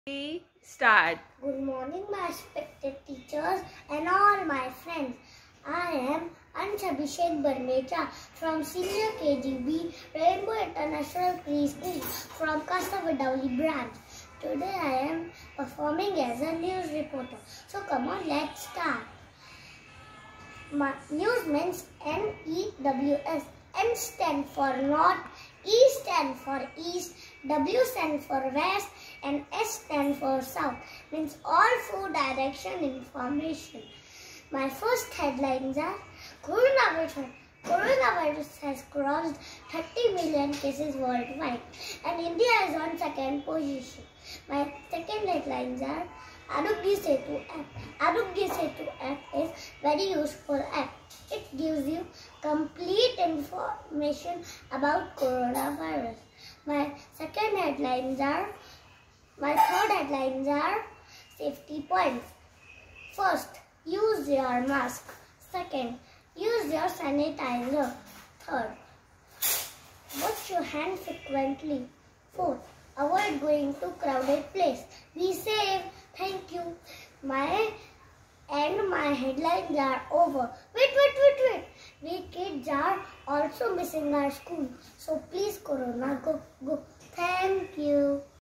Start. Good morning, my respected teachers and all my friends. I am Ansh Abhishek Barmecha from Senior KGB Rainbow International Preschool from Kasavadauli branch. Today I am performing as a news reporter. So come on, let's start. News means N-E-W-S. N stand for North, E stand for East, W stand for West, and S stand for South. Means all 4 direction information. My first headlines are Coronavirus has crossed 30 million cases worldwide and India is on second position. My second headlines are Arogya Setu app. Arogya Setu app is very useful app. It gives you complete information about coronavirus. My third headlines are safety points. First, use your mask. Second, use your sanitizer. Third, wash your hands frequently. Fourth, avoid going to crowded place. Be safe. Thank you. My headlines are over. Wait. We kids are also missing our school. So please, Corona, go. Thank you.